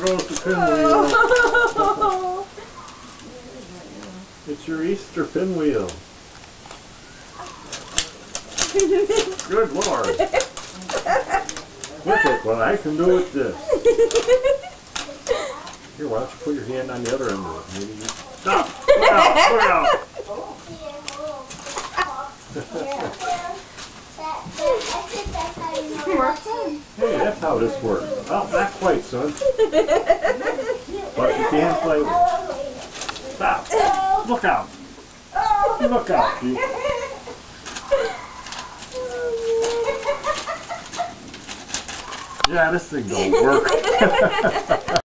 goes the pinwheel. It's your Easter pinwheel. Good Lord. Look at what I can do with this. Here, why don't you put your hand on the other end of it? Maybe you... Stop! Look out! Look out! Hey, that's how this works. Well, not quite, son. But you can play with it. Stop! Look out! Look out, Pete. Yeah, this thing don't work.